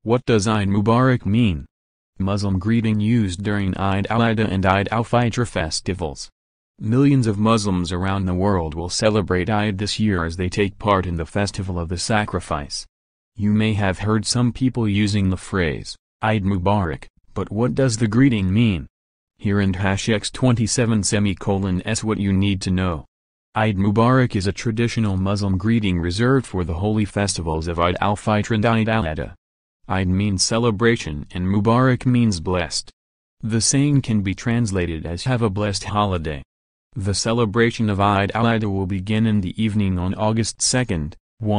What does Eid Mubarak mean? Muslim greeting used during Eid al-Adha and Eid al-Fitr festivals. Millions of Muslims around the world will celebrate Eid this year as they take part in the festival of the sacrifice. You may have heard some people using the phrase, Eid Mubarak, but what does the greeting mean? Here in #27:s what you need to know. Eid Mubarak is a traditional Muslim greeting reserved for the holy festivals of Eid al-Fitr and Eid al-Adha. Eid means celebration and Mubarak means blessed. The saying can be translated as have a blessed holiday. The celebration of Eid al-Adha will begin in the evening on August 2,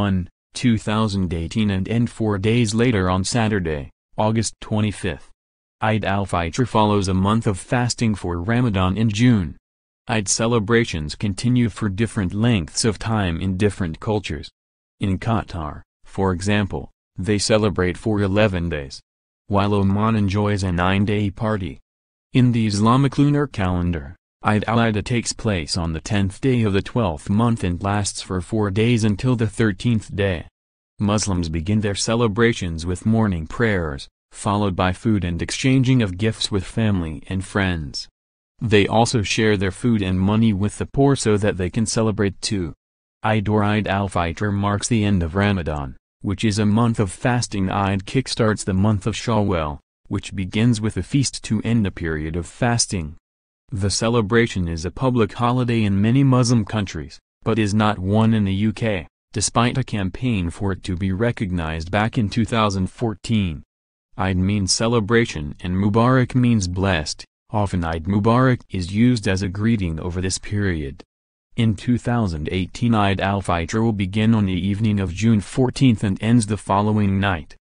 2018 and end 4 days later on Saturday, August 25. Eid al-Fitr follows a month of fasting for Ramadan in June. Eid celebrations continue for different lengths of time in different cultures. In Qatar, for example, they celebrate for 11 days, while Oman enjoys a 9-day party. In the Islamic lunar calendar, Eid al-Adha takes place on the 10th day of the 12th month and lasts for 4 days until the 13th day. Muslims begin their celebrations with morning prayers, followed by food and exchanging of gifts with family and friends. They also share their food and money with the poor so that they can celebrate too. Eid or Eid al-Fitr marks the end of Ramadan, which is a month of fasting. Eid kickstarts the month of Shawwal, which begins with a feast to end a period of fasting. The celebration is a public holiday in many Muslim countries, but is not one in the UK, despite a campaign for it to be recognized back in 2014. Eid means celebration and Mubarak means blessed. Often Eid Mubarak is used as a greeting over this period. In 2018 Eid al-Fitr will begin on the evening of June 14 and ends the following night.